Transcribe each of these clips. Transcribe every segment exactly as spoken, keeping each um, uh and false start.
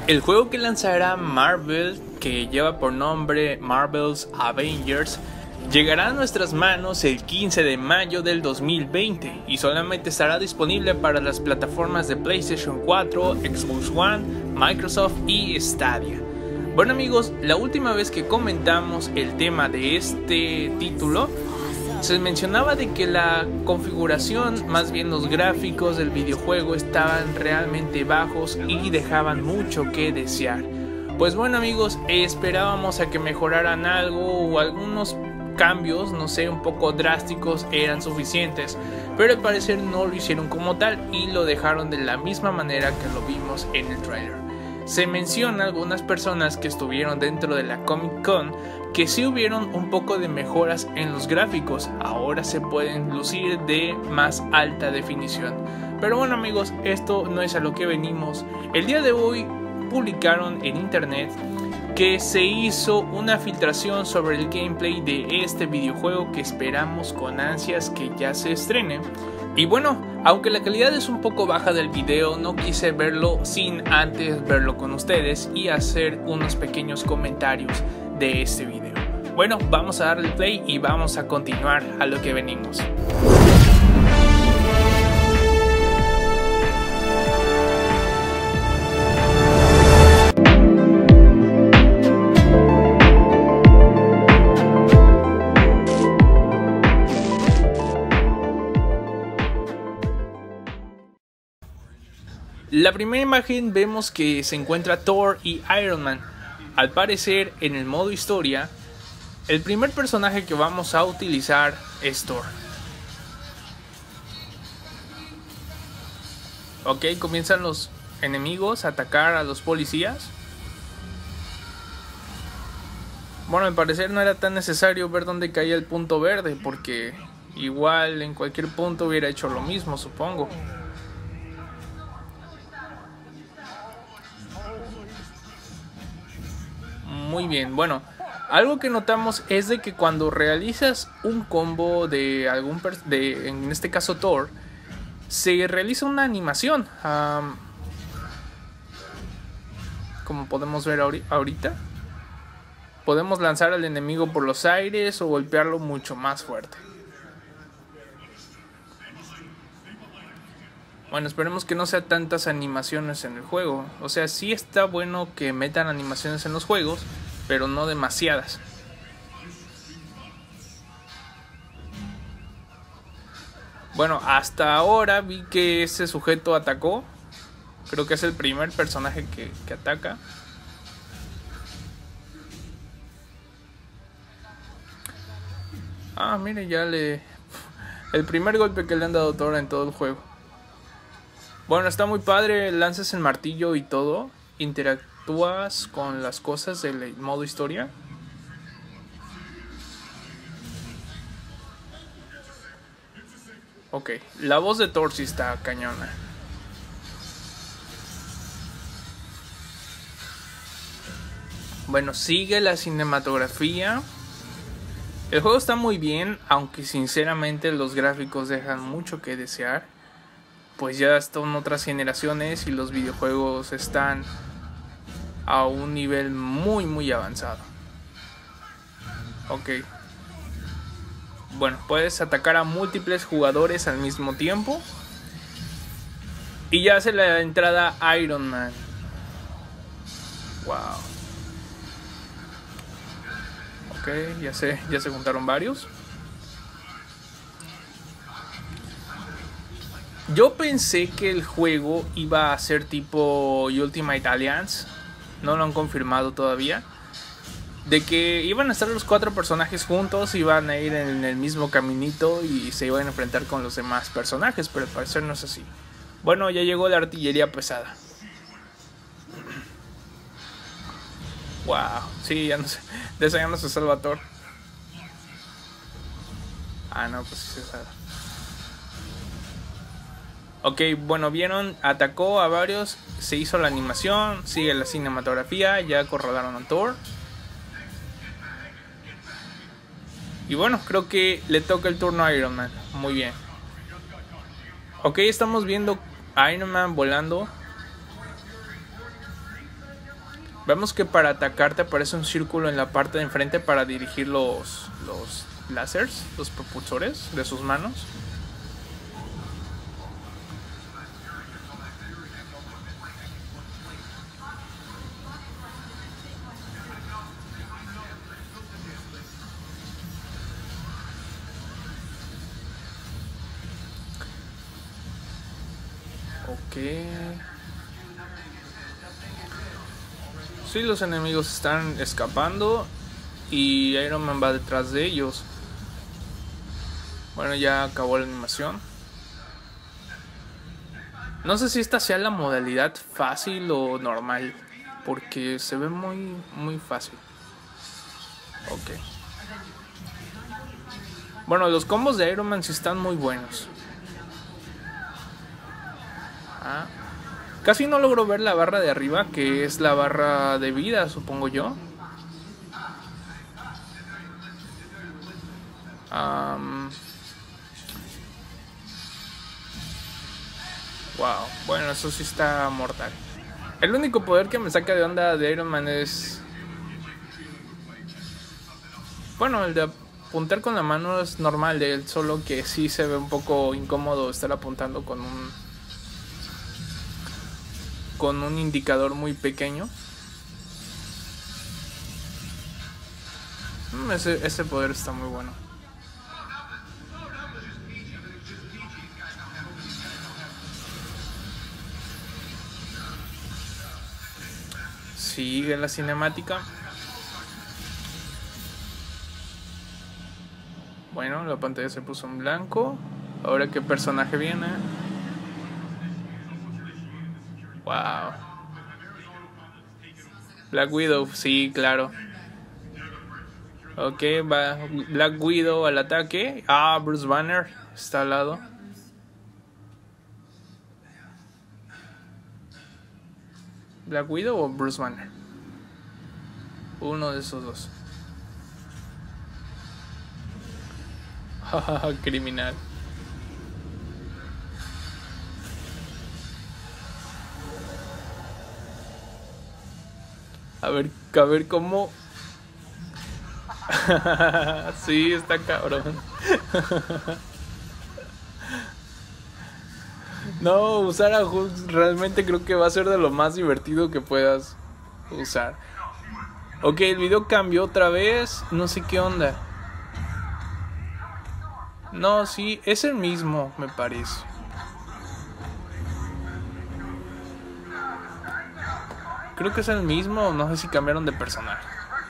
El juego que lanzará Marvel, que lleva por nombre Marvel's Avengers, llegará a nuestras manos el quince de mayo del dos mil veinte y solamente estará disponible para las plataformas de PlayStation cuatro, Xbox One, Microsoft y Stadia. Bueno amigos, la última vez que comentamos el tema de este título, se mencionaba de que la configuración, más bien los gráficos del videojuego, estaban realmente bajos y dejaban mucho que desear. Pues bueno amigos, esperábamos a que mejoraran algo o algunos cambios, no sé, un poco drásticos eran suficientes, pero al parecer no lo hicieron como tal y lo dejaron de la misma manera que lo vimos en el trailer. Se menciona algunas personas que estuvieron dentro de la Comic Con que sí hubieron un poco de mejoras en los gráficos, ahora se pueden lucir de más alta definición. Pero bueno amigos, esto no es a lo que venimos. El día de hoy publicaron en internet que se hizo una filtración sobre el gameplay de este videojuego que esperamos con ansias que ya se estrene. Y bueno, aunque la calidad es un poco baja del video, no quise verlo sin antes verlo con ustedes y hacer unos pequeños comentarios de este video. Bueno, vamos a darle play y vamos a continuar a lo que venimos. La primera imagen vemos que se encuentra Thor y Iron Man. Al parecer, en el modo historia, el primer personaje que vamos a utilizar es Thor. Ok, comienzan los enemigos a atacar a los policías. Bueno, al parecer no era tan necesario ver dónde caía el punto verde, porque igual en cualquier punto hubiera hecho lo mismo, supongo. Muy bien, bueno, algo que notamos es de que cuando realizas un combo de algún de, en este caso Thor, se realiza una animación, um, como podemos ver ahorita. Podemos lanzar al enemigo por los aires o golpearlo mucho más fuerte. Bueno, esperemos que no sea tantas animaciones en el juego. O sea, sí está bueno que metan animaciones en los juegos, pero no demasiadas. Bueno, hasta ahora vi que ese sujeto atacó. Creo que es el primer personaje que, que ataca. Ah, mire, ya le... El primer golpe que le han dado a Thor en todo el juego. Bueno, está muy padre, lanzas el martillo y todo, interactúas con las cosas del modo historia. Ok, la voz de Thor sí está cañona. Bueno, sigue la cinematografía. El juego está muy bien, aunque sinceramente los gráficos dejan mucho que desear. Pues ya están otras generaciones y los videojuegos están a un nivel muy muy avanzado. Ok. Bueno, puedes atacar a múltiples jugadores al mismo tiempo. Y ya hace la entrada Iron Man. Wow. Ok, ya se, ya se juntaron varios. Yo pensé que el juego iba a ser tipo Ultimate Alliance, no lo han confirmado todavía, de que iban a estar los cuatro personajes juntos, iban a ir en el mismo caminito y se iban a enfrentar con los demás personajes, pero al parecer no es así. Bueno, ya llegó la artillería pesada. Wow, sí, ya no sé, de eso ya no se salva Thor. Ah, no, pues sí se salva. Ok, bueno, vieron, atacó a varios, se hizo la animación, sigue la cinematografía, ya acorralaron a Thor. Y bueno, creo que le toca el turno a Iron Man, muy bien. Ok, estamos viendo a Iron Man volando. Vemos que para atacar te aparece un círculo en la parte de enfrente para dirigir los, los láseres, los propulsores de sus manos. Ok. Sí, los enemigos están escapando y Iron Man va detrás de ellos. Bueno, ya acabó la animación. No sé si esta sea la modalidad fácil o normal, porque se ve muy, muy fácil. Ok. Bueno, los combos de Iron Man sí están muy buenos. Ah. Casi no logro ver la barra de arriba, que es la barra de vida, supongo yo. Um, wow, bueno, eso sí está mortal. El único poder que me saca de onda de Iron Man es... Bueno, el de apuntar con la mano es normal de él, solo que sí se ve un poco incómodo estar apuntando con un... con un indicador muy pequeño. Mm, ese, ese poder está muy bueno. Sigue la cinemática. Bueno, la pantalla se puso en blanco. Ahora, ¿qué personaje viene? Wow. Black Widow, sí, claro. Ok, va Black Widow al ataque. Ah, Bruce Banner está al lado. Black Widow o Bruce Banner. Uno de esos dos. Criminal. A ver, a ver cómo. Sí, está cabrón. No, usar a Hulk realmente creo que va a ser de lo más divertido que puedas usar. Ok, el video cambió otra vez. No sé qué onda. No, sí, es el mismo, me parece. Creo que es el mismo, no sé si cambiaron de personaje.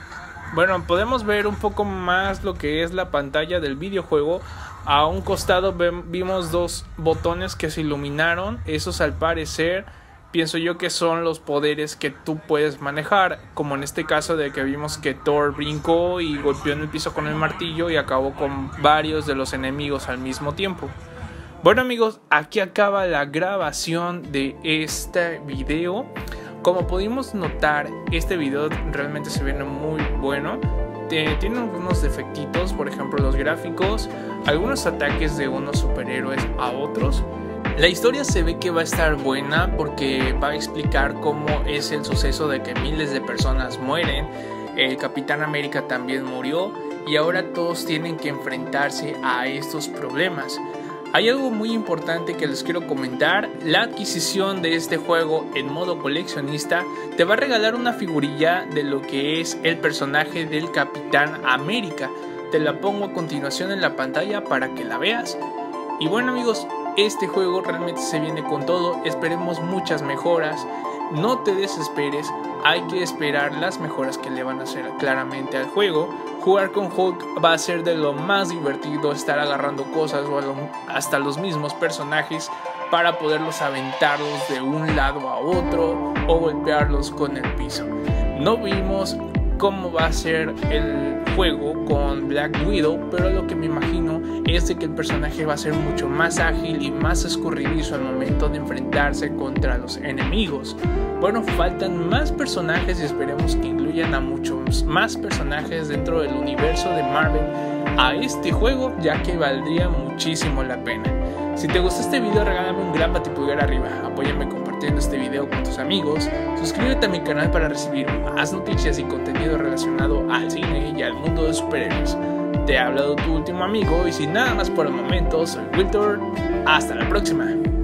Bueno, podemos ver un poco más lo que es la pantalla del videojuego. A un costado vimos dos botones que se iluminaron. Esos, al parecer, pienso yo que son los poderes que tú puedes manejar, como en este caso de que vimos que Thor brincó y golpeó en el piso con el martillo y acabó con varios de los enemigos al mismo tiempo. Bueno, amigos, aquí acaba la grabación de este video. Como pudimos notar, este video realmente se viene muy bueno. Tiene algunos defectitos, por ejemplo los gráficos, algunos ataques de unos superhéroes a otros. La historia se ve que va a estar buena porque va a explicar cómo es el suceso de que miles de personas mueren. El Capitán América también murió y ahora todos tienen que enfrentarse a estos problemas. Hay algo muy importante que les quiero comentar. La adquisición de este juego en modo coleccionista te va a regalar una figurilla de lo que es el personaje del Capitán América. Te la pongo a continuación en la pantalla para que la veas. Y bueno, amigos, este juego realmente se viene con todo. Esperemos muchas mejoras. No te desesperes, hay que esperar las mejoras que le van a hacer claramente al juego. Jugar con Hulk va a ser de lo más divertido, estar agarrando cosas o hasta los mismos personajes para poderlos aventarlos de un lado a otro o golpearlos con el piso. No vimos cómo va a ser el juego con Black Widow, pero lo que me imagino es de que el personaje va a ser mucho más ágil y más escurridizo al momento de enfrentarse contra los enemigos. Bueno, faltan más personajes y esperemos que incluyan a muchos más personajes dentro del universo de Marvel a este juego, ya que valdría muchísimo la pena. Si te gustó este video, regálame un gran batipulgar arriba, apóyame compartiendo. compartiendo este video con tus amigos, suscríbete a mi canal para recibir más noticias y contenido relacionado al cine y al mundo de superhéroes. Te ha hablado tu último amigo y sin nada más por el momento, soy Wiltor. Hasta la próxima.